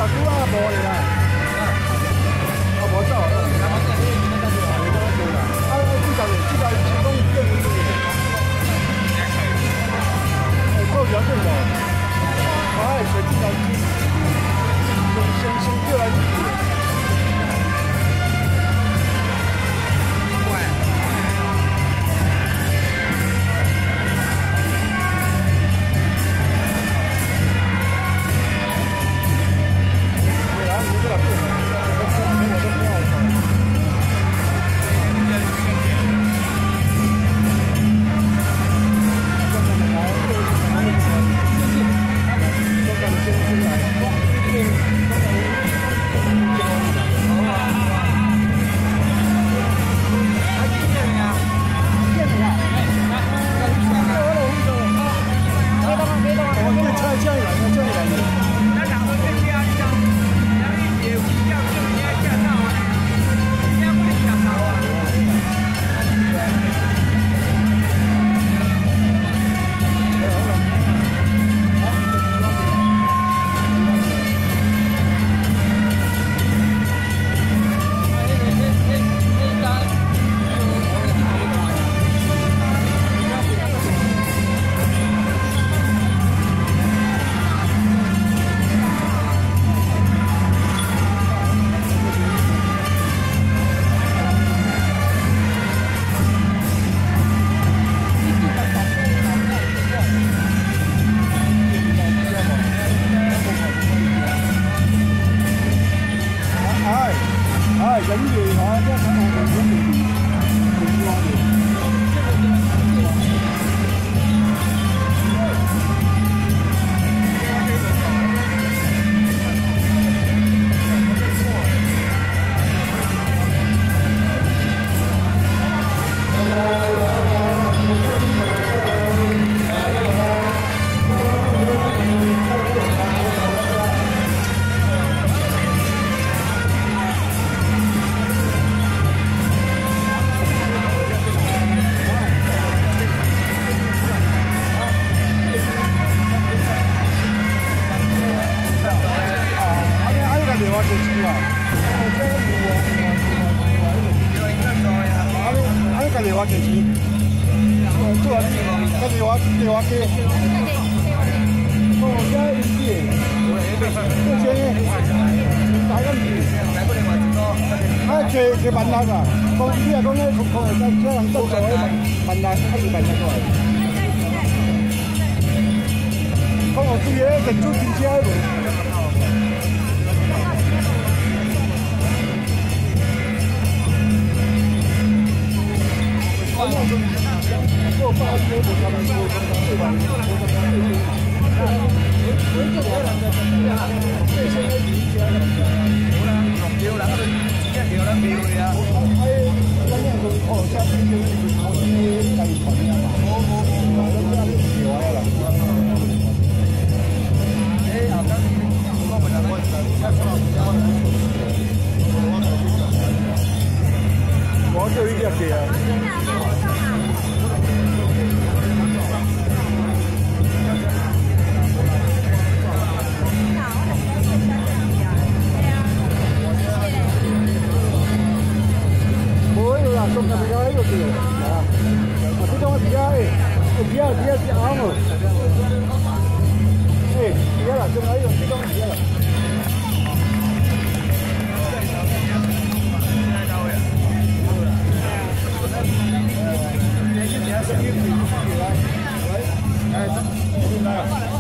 十股啊，无嘞啦。啊，无走啊。啊，这个是讲建议的。够条件无？哎，水这条先叫来一点。 去万能啊！讲你啊，讲咧，讲会使叫人做做咧万能，还是万能过来。讲我对个建筑真正无。做包车不他们做对吧？这些理解了。 điều lắm điều đi à. Cái này cũng khổ chắc cái điều này cũng như đầy phần nha mà. Ê, ở các có mình là có chơi đi kìa kìa. Trong cái cái rồi kìa, ở cái trong cái áo rồi, cái là trong ấy rồi, cái trong cái là. Đấy,